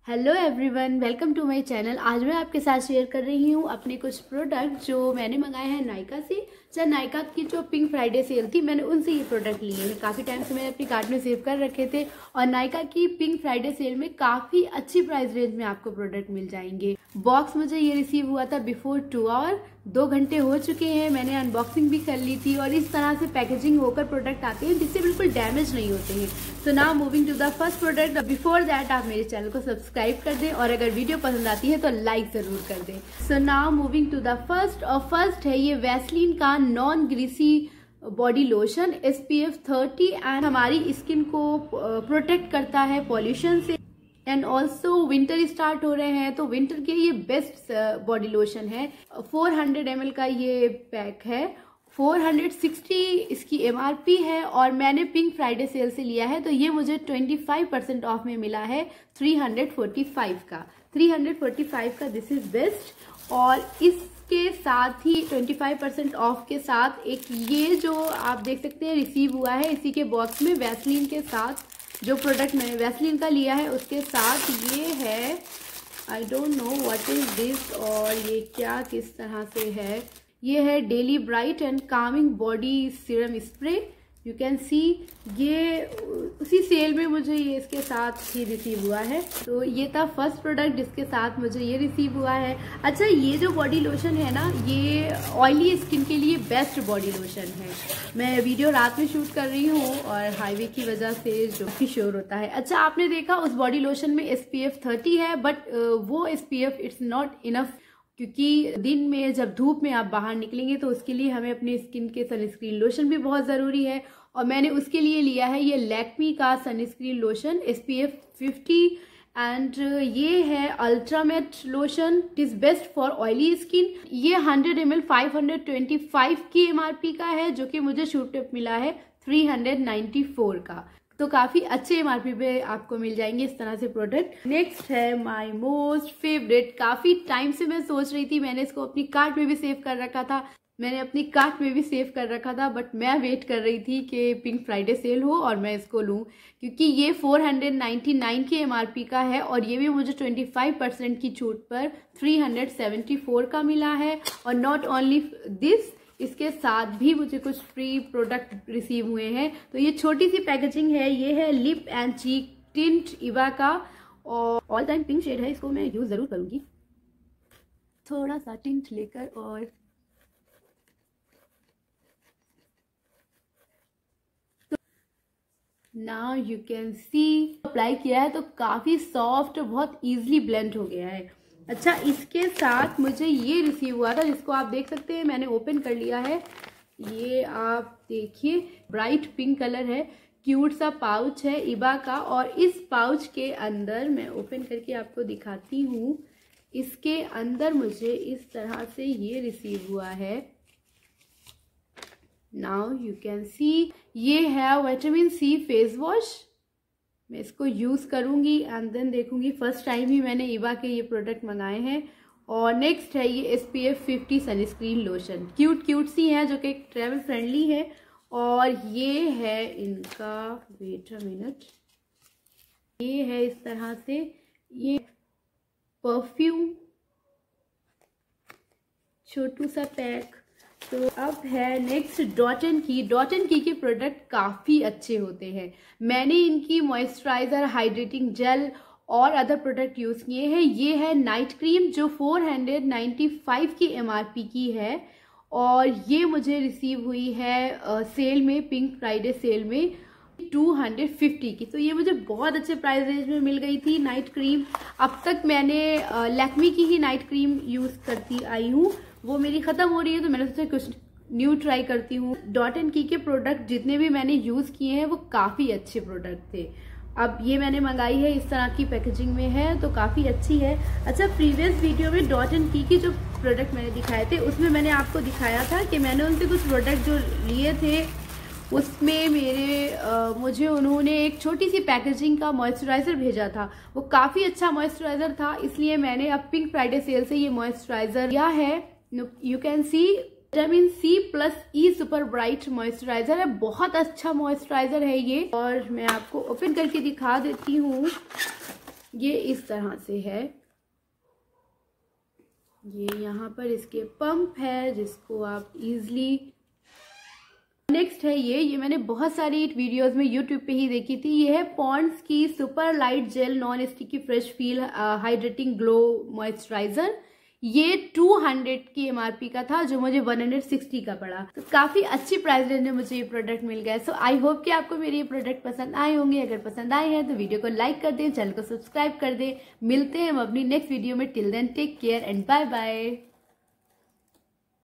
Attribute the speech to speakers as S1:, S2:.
S1: Hello everyone, welcome to my channel. आज मैं आपके साथ शेयर कर रही हूँ अपने कुछ प्रोडक्ट जो मैंने मंगाए हैं नायका से। नायका की जो पिंक फ्राइडे सेल थी, मैंने उनसे ये प्रोडक्ट लिए हैं। काफ़ी टाइम से मैंने अपनी कार्ट में सेव कर रखे थे और नायका की पिंक फ्राइडे सेल में काफ़ी अच्छी प्राइस रेंज में आपको प्रोडक्ट मिल जाएंगे। बॉक्स मुझे ये रिसीव हुआ था बिफोर 2 आवर, 2 घंटे हो चुके हैं। मैंने अनबॉक्सिंग भी कर ली थी और इस तरह से पैकेजिंग होकर प्रोडक्ट आते हैं जिससे बिल्कुल डैमेज नहीं होते हैं। So now moving to the first product. Before that आप मेरे चैनल को सब्सक्राइब कर दें और अगर वीडियो पसंद आती है तो लाइक जरूर कर दें। So now moving to the first, और फर्स्ट है ये वैसलीन का non greasy body lotion SPF 30 and हमारी स्किन को प्रोटेक्ट करता है पॉल्यूशन से। एंड ऑल्सो विंटर स्टार्ट हो रहे हैं तो विंटर के लिए बेस्ट बॉडी लोशन है। 400 ml का ये पैक है, 460 इसकी MRP है और मैंने पिंक फ्राइडे सेल से लिया है तो ये मुझे 25% ऑफ में मिला है 345 का। This is best. और इसके साथ ही 25% ऑफ के साथ एक ये जो आप देख सकते हैं रिसीव हुआ है इसी के बॉक्स में वैसलीन के साथ। जो प्रोडक्ट मैंने वैसलीन का लिया है उसके साथ ये है, I don't know what is this और ये क्या किस तरह से है। ये है daily bright and calming body serum spray. You can see ये उसी सेल में मुझे ये इसके साथ ही रिसीव हुआ है। तो ये था फर्स्ट प्रोडक्ट जिसके साथ मुझे ये रिसीव हुआ है। अच्छा, ये जो बॉडी लोशन है ना, ये ऑयली स्किन के लिए बेस्ट बॉडी लोशन है। मैं वीडियो रात में शूट कर रही हूँ और हाईवे की वजह से जो भी शोर होता है। अच्छा, आपने देखा उस बॉडी लोशन में SPF 30 है बट वो SPF इट्स नॉट इनफ, क्योंकि दिन में जब धूप में आप बाहर निकलेंगे तो उसके लिए हमें अपनी स्किन के सनस्क्रीन लोशन भी बहुत ज़रूरी है। और मैंने उसके लिए लिया है ये लैक्मी का सनस्क्रीन लोशन SPF 50 एंड ये है ultimate lotion. It is best for oily skin. ये 100 ml 525 की MRP का है जो कि मुझे शूट टिप मिला है 394 का। तो काफी अच्छे MRP पे आपको मिल जाएंगे इस तरह से प्रोडक्ट। नेक्स्ट है माय मोस्ट फेवरेट। काफी टाइम से मैं सोच रही थी, मैंने इसको अपनी कार्ट में भी सेव कर रखा था, बट मैं वेट कर रही थी कि पिंक फ्राइडे सेल हो और मैं इसको लूं, क्योंकि ये 499 की MRP का है और ये भी मुझे 25% की छूट पर 374 का मिला है। और नॉट ओनली दिस, इसके साथ भी मुझे कुछ फ्री प्रोडक्ट रिसीव हुए हैं। तो ये छोटी सी पैकेजिंग है। ये है lip and cheek tint Iba का और ऑल टाइम पिंक शेड है। इसको मैं यूज जरूर करूंगी, थोड़ा सा टिंट लेकर। और now you can see apply किया है तो काफी सॉफ्ट और बहुत इजीली ब्लेंड हो गया है। अच्छा, इसके साथ मुझे ये रिसीव हुआ था जिसको आप देख सकते हैं, मैंने ओपन कर लिया है। ये आप देखिए ब्राइट पिंक कलर है, क्यूट सा पाउच है इबा का। और इस पाउच के अंदर मैं ओपन करके आपको दिखाती हूँ। इसके अंदर मुझे इस तरह से ये रिसीव हुआ है। नाउ यू कैन सी ये है विटामिन C फेस वॉश। मैं इसको यूज करूंगी एंड देन देखूंगी। फर्स्ट टाइम ही मैंने इवा के ये प्रोडक्ट मंगाए हैं। और नेक्स्ट है ये SPF 50 सनस्क्रीन लोशन। क्यूट सी है जो कि ट्रैवल फ्रेंडली है। और ये है इनका, वेट अ मिनट, ये है इस तरह से ये परफ्यूम, छोटू सा पैक। तो अब है नेक्स्ट डॉट एंड की के प्रोडक्ट काफ़ी अच्छे होते हैं। मैंने इनकी मॉइस्चराइज़र, हाइड्रेटिंग जेल और अदर प्रोडक्ट यूज़ किए हैं। ये है नाइट क्रीम जो 495 की MRP की है और ये मुझे रिसीव हुई है सेल में, पिंक फ्राइडे सेल में 250 की। तो ये मुझे बहुत अच्छे प्राइस रेंज में मिल गई थी नाइट क्रीम। अब तक मैंने लैक्मी की ही नाइट क्रीम यूज़ करती आई हूँ, वो मेरी ख़त्म हो रही है तो मैंने सोचा कुछ न्यू ट्राई करती हूँ। डॉट एंड की के प्रोडक्ट जितने भी मैंने यूज़ किए हैं वो काफ़ी अच्छे प्रोडक्ट थे। अब ये मैंने मंगाई है, इस तरह की पैकेजिंग में है तो काफ़ी अच्छी है। अच्छा, प्रीवियस वीडियो में डॉट एंड की के जो प्रोडक्ट मैंने दिखाए थे उसमें मैंने आपको दिखाया था कि मैंने उनसे कुछ प्रोडक्ट जो लिए थे उसमें मुझे उन्होंने एक छोटी सी पैकेजिंग का मॉइस्चराइज़र भेजा था। वो काफ़ी अच्छा मॉइस्चराइज़र था, इसलिए मैंने अब पिंक फ्राइडे सेल से ये मॉइस्चराइज़र लिया है। You can see vitamin C+E super bright moisturiser है। बहुत अच्छा मॉइस्चराइज़र है ये। और मैं आपको ओपन करके दिखा देती हूँ। ये इस तरह से है। ये यहाँ पर इसके पंप है जिसको आप इजीली। नेक्स्ट है ये मैंने बहुत सारी वीडियोस में यूट्यूब पे ही देखी थी। ये है पॉन्ड्स की super light gel non sticky fresh feel hydrating glow moisturiser. ये 200 की एमआरपी का था जो मुझे 160 का पड़ा, तो काफी अच्छी प्राइस रेंज में मुझे ये प्रोडक्ट मिल गया। सो आई होप कि आपको मेरे ये प्रोडक्ट पसंद आए होंगे। अगर पसंद आए हैं तो वीडियो को लाइक कर दें, चैनल को सब्सक्राइब कर दें। मिलते हैं हम अपनी नेक्स्ट वीडियो में। Till then take care and bye bye.